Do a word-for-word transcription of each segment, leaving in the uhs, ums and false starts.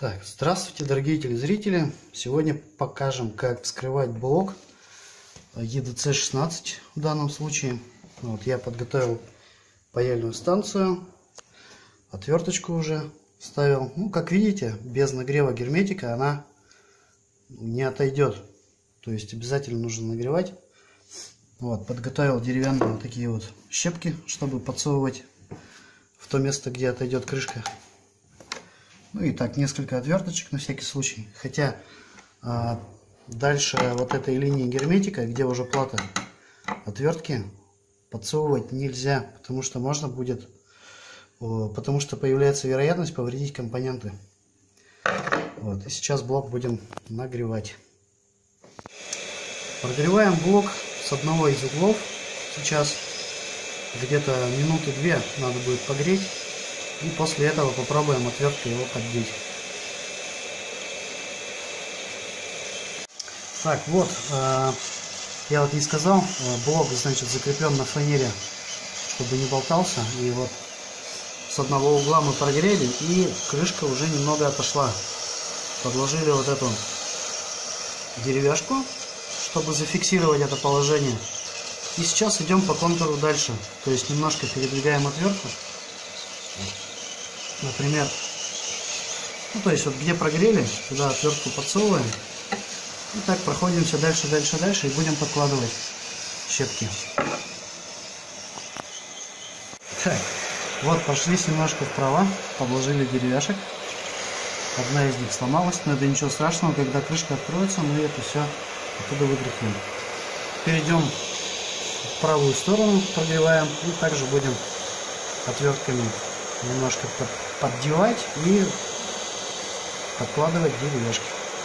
Так, здравствуйте, дорогие телезрители! Сегодня покажем, как вскрывать блок и ди си шестнадцать в данном случае. Вот, я подготовил паяльную станцию, отверточку уже ставил. Ну, как видите, без нагрева герметика она не отойдет. То есть обязательно нужно нагревать. Вот, подготовил деревянные вот такие вот щепки, чтобы подсовывать в то место, где отойдет крышка. Ну и так, несколько отверточек на всякий случай. Хотя а, дальше вот этой линии герметика, где уже плата, отвертки подсовывать нельзя, потому что можно будет, о, потому что появляется вероятность повредить компоненты. Вот, и сейчас блок будем нагревать. Прогреваем блок с одного из углов. Сейчас где-то минуты две надо будет погреть. И после этого попробуем отверткой его поддеть. Так, вот, э, я вот не сказал, э, блок, значит, закреплен на фанере, чтобы не болтался. И вот с одного угла мы прогрели, и крышка уже немного отошла. Подложили вот эту деревяшку, чтобы зафиксировать это положение. И сейчас идем по контуру дальше. То есть немножко передвигаем отвертку. Например, ну то есть вот где прогрели, туда отвертку подсовываем. И так проходимся дальше, дальше, дальше и будем подкладывать щепки. Так, вот прошлись немножко вправо, подложили деревяшек. Одна из них сломалась, но это ничего страшного, когда крышка откроется, мы это все оттуда вытряхнем. Перейдем в правую сторону, прогреваем и также будем отвертками немножко поддевать и подкладывать деревяшки.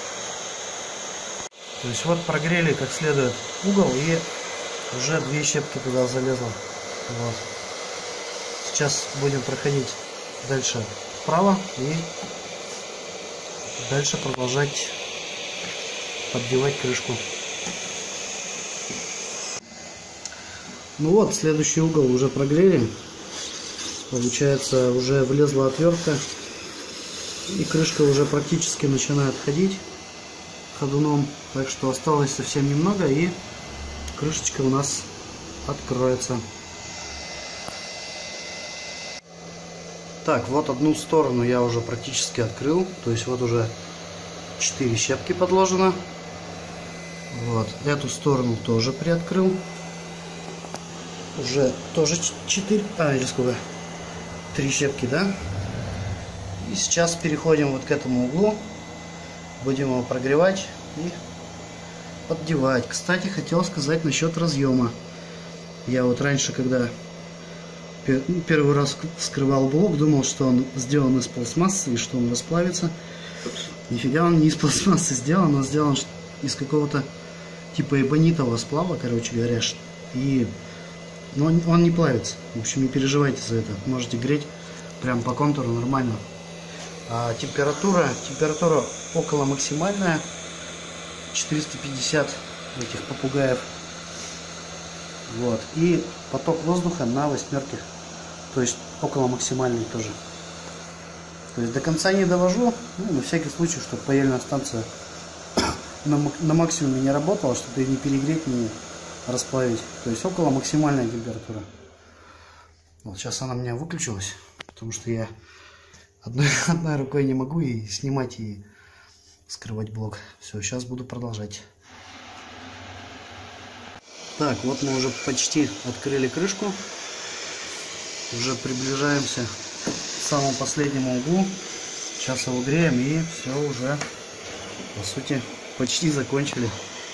То есть вот прогрели как следует угол, и уже две щепки туда залезло. Вот. Сейчас будем проходить дальше вправо и дальше продолжать поддевать крышку. Ну вот, следующий угол уже прогрели. Получается, уже влезла отвертка, и крышка уже практически начинает ходить ходуном, так что осталось совсем немного, и крышечка у нас откроется. Так, вот одну сторону я уже практически открыл, то есть вот уже четыре щепки подложено. Вот, эту сторону тоже приоткрыл, уже тоже четыре, а или сколько? Три щепки, да? И сейчас переходим вот к этому углу. Будем его прогревать и поддевать. Кстати, хотел сказать насчет разъема. Я вот раньше, когда первый раз вскрывал блок, думал, что он сделан из пластмассы и что он расплавится. Нифига он не из пластмассы сделан, он сделан из какого-то типа эбонитового сплава, короче говоря. И но он, он не плавится. В общем, не переживайте за это. Можете греть прям по контуру нормально. А температура, температура около максимальная. четыреста пятьдесят этих попугаев. Вот. И поток воздуха на восьмерке. То есть около максимальной тоже. То есть до конца не довожу. Ну, на всякий случай, чтобы паяльная станция на, на максимуме не работала, чтобы ее не перегреть, не расплавить. То есть около максимальной температуры. Вот сейчас она у меня выключилась, потому что я одной, одной рукой не могу и снимать, и скрывать блок. Все, сейчас буду продолжать. Так, вот мы уже почти открыли крышку. Уже приближаемся к самому последнему углу. Сейчас его греем, и все уже, по сути, почти закончили.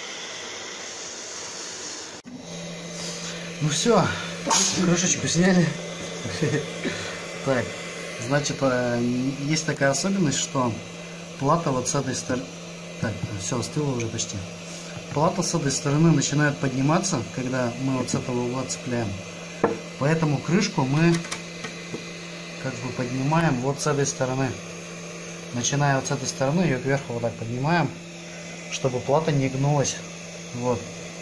Ну все, крышечку сняли. Так, значит, есть такая особенность, что плата вот с этой стороны... Так, все, остыло уже почти. Плата с этой стороны начинает подниматься, когда мы вот с этого угла цепляем. Поэтому крышку мы как бы поднимаем вот с этой стороны. Начиная вот с этой стороны, ее кверху вот так поднимаем, чтобы плата не гнулась. Вот.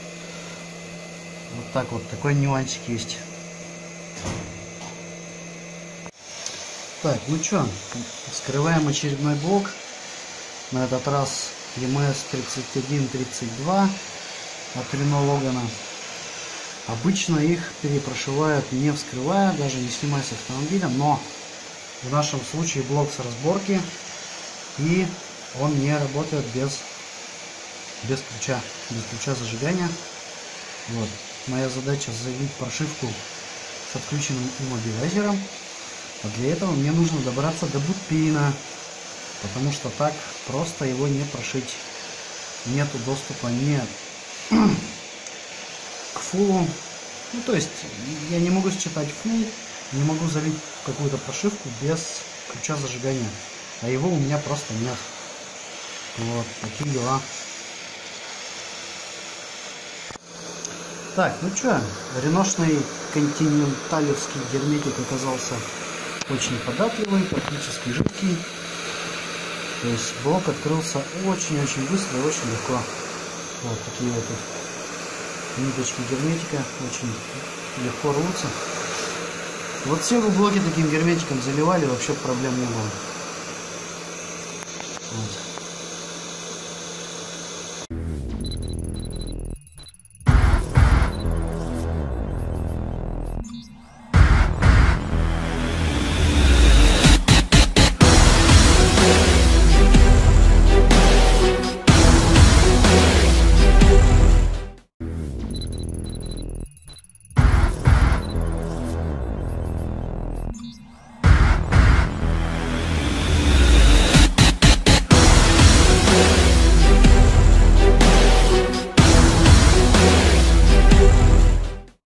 Вот так вот, такой нюансик есть. Так, ну что, вскрываем очередной блок. На этот раз эм эс тридцать один тридцать два от Renault Logan. Обычно их перепрошивают не вскрывая, даже не снимая с автомобиля, но в нашем случае блок с разборки, и он не работает без, без ключа, без ключа зажигания. Вот. Моя задача залить прошивку с отключенным иммобилайзером, а для этого мне нужно добраться до бутпина, потому что так просто его не прошить. Нету доступа ни к фуллу, ну то есть я не могу считать фулл, не могу залить какую-то прошивку без ключа зажигания, а его у меня просто нет. Вот такие дела. Так, ну что, реношный континенталевский герметик оказался очень податливый, практически жидкий. То есть блок открылся очень-очень быстро и очень легко. Вот такие вот ниточки герметика очень легко рвутся. Вот все вы блоки таким герметиком заливали, вообще проблем не было. Вот.